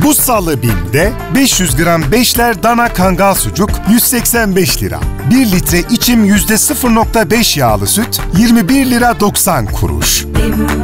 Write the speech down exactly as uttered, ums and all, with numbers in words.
Bu salı BİM'de beş yüz gram beşler dana kangal sucuk yüz seksen beş lira. bir litre içim yüzde sıfır nokta beş yağlı süt yirmi bir lira doksan kuruş.